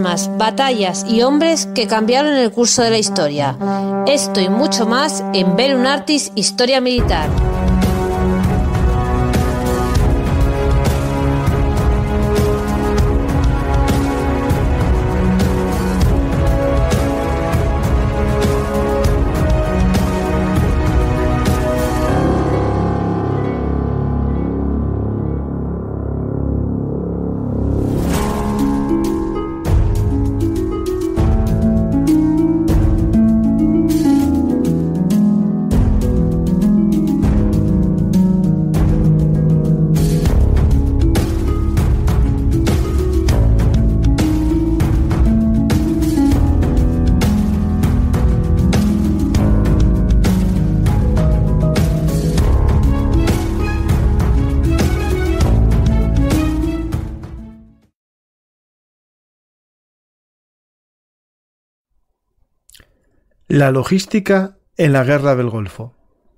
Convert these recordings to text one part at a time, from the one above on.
armas, batallas y hombres que cambiaron el curso de la historia. Esto y mucho más en Bellum Artis Historia Militar. La logística en la Guerra del Golfo.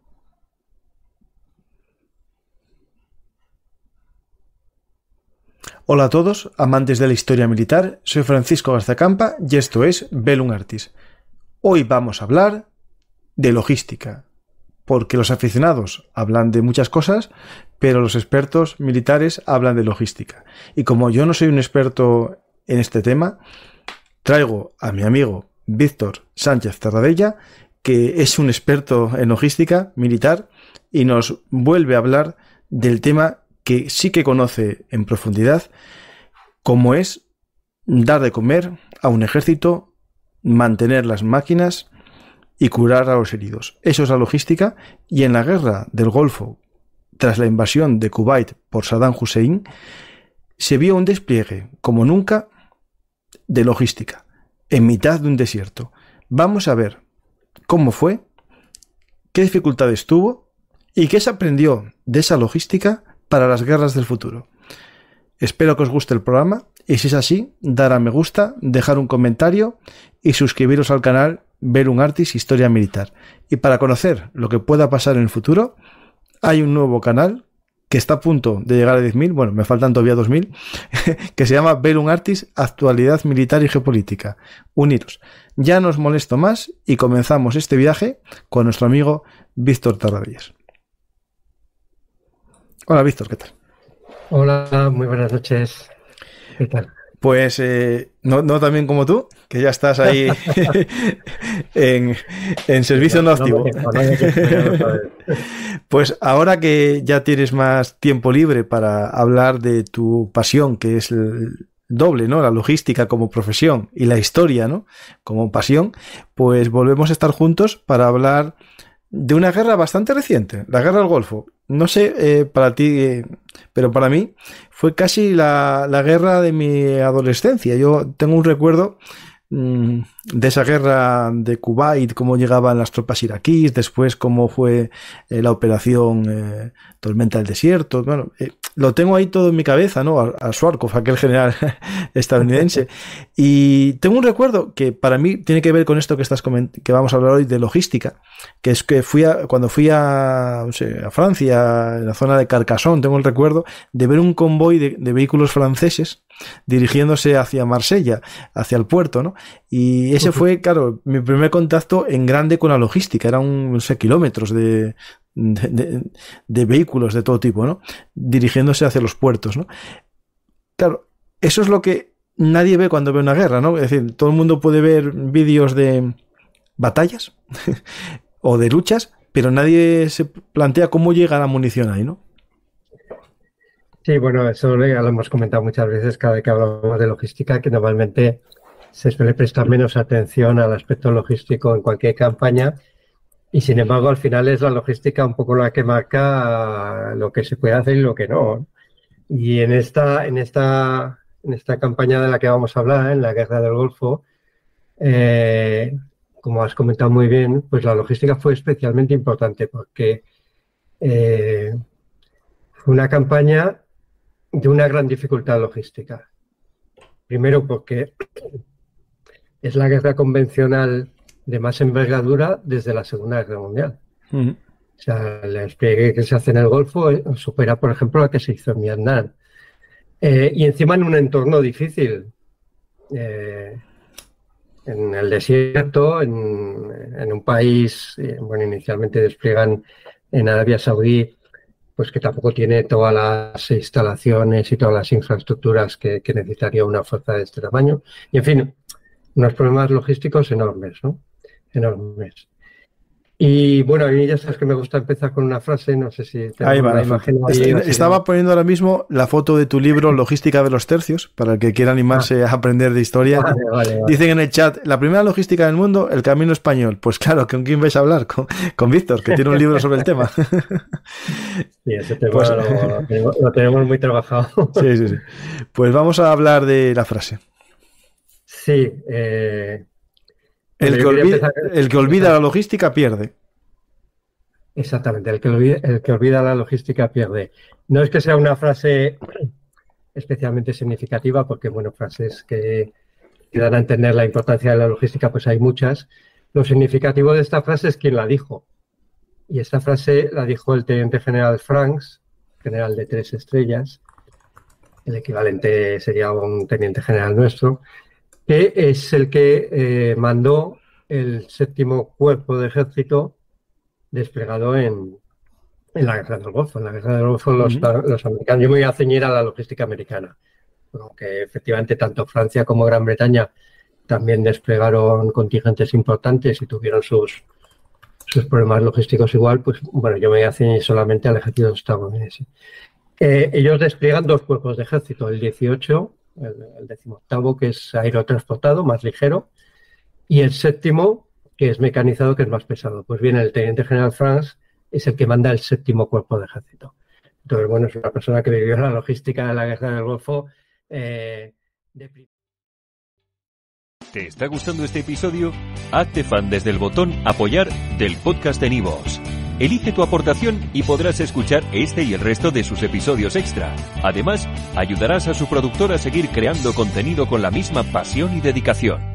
Hola a todos, amantes de la historia militar, soy Francisco Garzacampa y esto es Bellum Artis. Hoy vamos a hablar de logística, porque los aficionados hablan de muchas cosas, pero los expertos militares hablan de logística. Y como yo no soy un experto en este tema, traigo a mi amigo Víctor Sánchez Terradella, que es un experto en logística militar y nos vuelve a hablar del tema que sí que conoce en profundidad, como es dar de comer a un ejército, mantener las máquinas y curar a los heridos. Eso es la logística, y en la guerra del Golfo, tras la invasión de Kuwait por Saddam Hussein, se vio un despliegue como nunca de logística en mitad de un desierto. Vamos a ver cómo fue, qué dificultades tuvo y qué se aprendió de esa logística para las guerras del futuro. Espero que os guste el programa y si es así, dar a me gusta, dejar un comentario y suscribiros al canal Bellum Artis Historia Militar. Y para conocer lo que pueda pasar en el futuro, hay un nuevo canal que está a punto de llegar a 10.000, bueno, me faltan todavía 2.000, que se llama Bellum Artis Actualidad Militar y Geopolítica. Uniros. Ya no os molesto más y comenzamos este viaje con nuestro amigo Víctor Terradellas. Hola Víctor, ¿qué tal? Hola, muy buenas noches. ¿Qué tal? Pues no tan bien como tú, que ya estás ahí en servicio no activo. Pues ahora que ya tienes más tiempo libre para hablar de tu pasión, que es el doble, ¿no? La logística como profesión y la historia, ¿no? Como pasión, pues volvemos a estar juntos para hablar de una guerra bastante reciente, la guerra del Golfo. No sé para ti, pero para mí fue casi la guerra de mi adolescencia. Yo tengo un recuerdo de esa guerra de Kuwait, cómo llegaban las tropas iraquíes, después cómo fue la operación Tormenta del Desierto. Bueno, lo tengo ahí todo en mi cabeza, ¿no? A Schwarzkopf, aquel general estadounidense. Y tengo un recuerdo que para mí tiene que ver con esto que vamos a hablar hoy de logística, que es que cuando fui a Francia, en la zona de Carcassonne, tengo el recuerdo de ver un convoy de vehículos franceses dirigiéndose hacia Marsella, hacia el puerto, ¿no? Y ese fue, claro, mi primer contacto en grande con la logística. Eran, no sé, kilómetros de vehículos de todo tipo, ¿no? Dirigiéndose hacia los puertos, ¿no? Claro, eso es lo que nadie ve cuando ve una guerra, ¿no? Es decir, todo el mundo puede ver vídeos de batallas o de luchas, pero nadie se plantea cómo llega la munición ahí, ¿no? Sí, bueno, eso ya lo hemos comentado muchas veces cada vez que hablamos de logística, que normalmente se suele prestar menos atención al aspecto logístico en cualquier campaña y sin embargo al final es la logística un poco la que marca lo que se puede hacer y lo que no. Y en esta campaña de la que vamos a hablar, en la Guerra del Golfo, como has comentado muy bien, pues la logística fue especialmente importante porque fue una campaña de una gran dificultad logística. Primero porque es la guerra convencional de más envergadura desde la Segunda Guerra Mundial. O sea, el despliegue que se hace en el Golfo supera, por ejemplo, la que se hizo en Vietnam. Y encima en un entorno difícil. en el desierto, en un país, bueno, inicialmente despliegan en Arabia Saudí, pues que tampoco tiene todas las instalaciones y todas las infraestructuras que necesitaría una fuerza de este tamaño. Y, en fin, unos problemas logísticos enormes, ¿no? Enormes. Y bueno, a mí ya sabes que me gusta empezar con una frase, no sé si ahí va, la imagen. Estaba poniendo ahora mismo la foto de tu libro Logística de los tercios, para el que quiera animarse a aprender de historia. Vale. Dicen en el chat, la primera logística del mundo, el camino español. Pues claro, ¿con quién vais a hablar? Con Víctor, que tiene un libro sobre el tema. Sí, ese tema pues, lo tenemos muy trabajado. Sí. Pues vamos a hablar de la frase. Sí, el que olvida la logística pierde. Exactamente, el que olvida la logística pierde. No es que sea una frase especialmente significativa, porque, bueno, frases que dan a entender la importancia de la logística, pues hay muchas. Lo significativo de esta frase es quién la dijo. Y esta frase la dijo el teniente general Franks, general de 3 estrellas. El equivalente sería un teniente general nuestro, que es el que mandó el 7º cuerpo de ejército desplegado en la Guerra del Golfo. En la Guerra del Golfo los americanos, yo me voy a ceñir a la logística americana, aunque efectivamente tanto Francia como Gran Bretaña también desplegaron contingentes importantes y tuvieron sus problemas logísticos igual, pues bueno, yo me voy a ceñir solamente al ejército estadounidense. Ellos despliegan 2 cuerpos de ejército, el 18, el 18º, que es aerotransportado, más ligero, y el 7º, que es mecanizado, que es más pesado. Pues bien, el teniente general Franks es el que manda el 7º cuerpo de ejército. Entonces, bueno, es una persona que vivió la logística de la Guerra del Golfo. ¿Te está gustando este episodio? Hazte fan desde el botón Apoyar del podcast de Nivos. Elige tu aportación y podrás escuchar este y el resto de sus episodios extra. Además, ayudarás a su productor a seguir creando contenido con la misma pasión y dedicación.